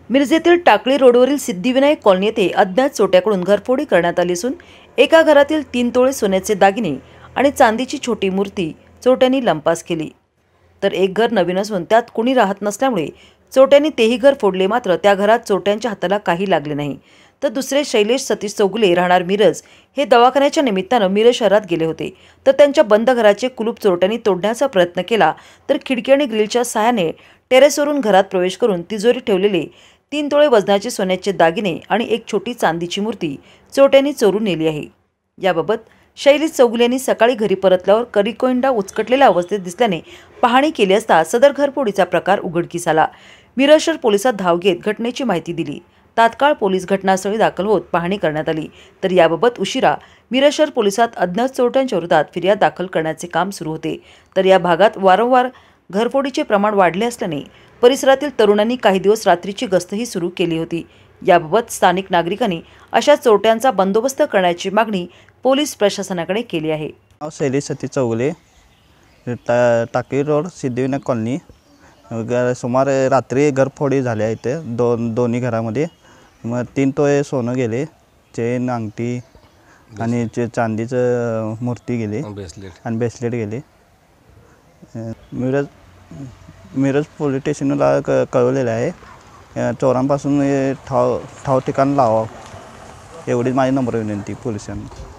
मिरजेतील टाकळी रोडवरील सिद्धिविनायक कॉलनी येथे अज्ञात चोरट्याकडून घरफोडी करण्यात आली असून एका घरातील 3 तोळे सोन्याचे दागिने आणि चांदीची छोटी मूर्ती चोरट्यांनी लंपास केली। तर एक घर नवीन असून त्यात कुणी राहत नसल्यामुळे चोरट्यांनी तेही घर फोडले। मात्र त्या घरात चोरट्यांच्या हाताला काही लागले नाही। तर दुसरे शैलेश सतीश चौगुले राहणार मिरज हे दवाखान्याच्या निमित्तानं मिरज शहरात गेले होते। तर त्यांच्या बंद घराचे कुलूप चोरट्यांनी तोडण्याचा प्रयत्न केला। तर खिडकी आणि ग्रिलच्या सहाय्याने टेरेसवरून घरात प्रवेश करून तिजोरी ठेवलेले 3 तोळे वजनाचे सोन्याचे दागिने आणि एक छोटी चांदीची मूर्ती चोरट्यांनी चोरून नेली आहे। याबाबत शैलेश चौगुले यांनी सकाळी घरी परतल्यावर करिकोइंडा उचकटलेल्या अवस्थेत दिसल्याने पाहणी केली असता सदर घरफोडीचा प्रकार उघडकीस आला। मिरज शहर पोलिसात धाव घेत घटनेची माहिती दिली। तात्काळ पोलीस घटनास्थळी दाखल होत पाहणी करण्यात आली। तर याबाबत उशिरा मिरज शहर पोलिसात अज्ञात चोरट्यांच्या विरोधात फिर्याद दाखल करण्याचे काम सुरू होते। तर या भागात वारंवार घरफोडीचे प्रमाण वाढले असल्याने परिसरातील तरुणांनी काही दिवस रात्रीची गस्तही सुरू केली होती। याबाबत स्थानिक नागरिकांनी अशा चोरट्यांचा बंदोबस्त करण्याची मागणी पोलीस प्रशासनाकडे केली आहे। Shailesh Satish Chougule, Takali Road, Siddhivinayak Colony. सुमारे रात्री घरफोडी झाली आहे इथे दोन्ही घरामध्ये। मग 3 तोळे सोनं गेले, चेन, अंगठी आणि चांदीचं मूर्ती गेली आणि ब्रेसलेट गेले। मिरज पोलीस स्टेशनला कळवलेलं आहे। चोरांपासून ठाव ठिकाण लावा एवढीच माझी नम्र विनंती पोलिसांना।